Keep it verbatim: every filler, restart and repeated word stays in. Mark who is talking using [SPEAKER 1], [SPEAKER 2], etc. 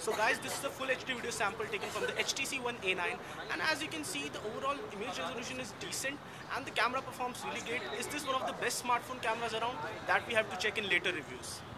[SPEAKER 1] So guys, this is a full H D video sample taken from the H T C One A nine, and as you can see, the overall image resolution is decent and the camera performs really great. Is this one of the best smartphone cameras around? That we have to check in later reviews.